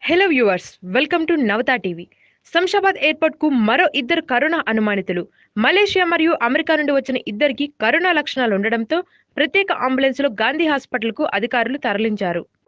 Hello viewers, welcome to Navata TV. Shamshabad airport కు మరో ఇద్దరు కరోనా అనుమానితులు. మలేషియా మరియు అమెరికా నుండి వచ్చిన ఇద్దరికి కరోనా లక్షణాలు ఉండడంతో ప్రత్యేక అంబులెన్స్ లో గాంధీ హాస్పిటల్ కు అధికారులు తరలించారు.